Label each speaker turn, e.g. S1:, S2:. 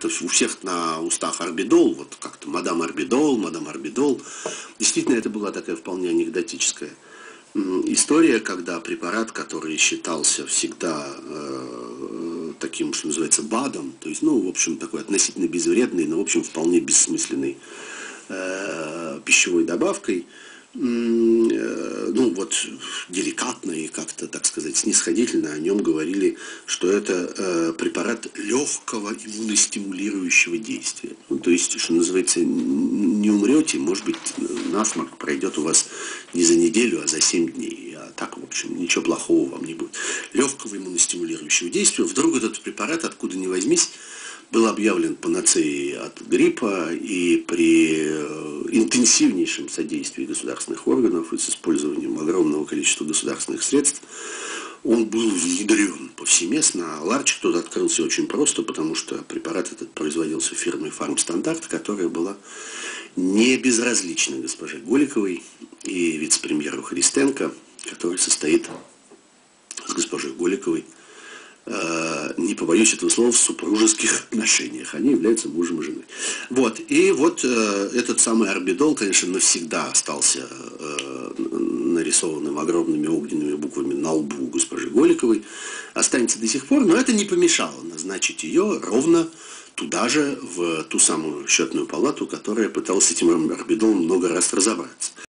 S1: как-то у всех на устах орбидол, вот как-то мадам орбидол, мадам орбидол. Действительно, это была такая вполне анекдотическая история, когда препарат, который считался всегда таким, что называется, БАДом, то есть, ну, в общем, такой относительно безвредный, но, в общем, вполне бессмысленной пищевой добавкой, ну вот деликатно и как-то, так сказать, снисходительно о нем говорили, что это препарат легкого иммуностимулирующего действия. Ну, то есть, что называется, не умрете, может быть, насморк пройдет у вас не за неделю, а за 7 дней. А так, в общем, ничего плохого вам не будет. Легкого иммуностимулирующего действия. Вдруг этот препарат, откуда ни возьмись, был объявлен панацеей от гриппа, и при интенсивнейшем содействии государственных органов и с использованием огромного количества государственных средств он был внедрен повсеместно. А ларчик тот открылся очень просто, потому что препарат этот производился фирмой «Фармстандарт», которая была не безразлична госпоже Голиковой и вице-премьеру Христенко, который состоит с госпожой Голиковой, не побоюсь этого слова, в супружеских отношениях. Они являются мужем и женой. Вот. И вот этот самый орбидол, конечно, навсегда остался нарисованным огромными огненными буквами на лбу госпожи Голиковой. Останется до сих пор, но это не помешало назначить ее ровно туда же, в ту самую счетную палату, которая пыталась с этим орбидолом много раз разобраться.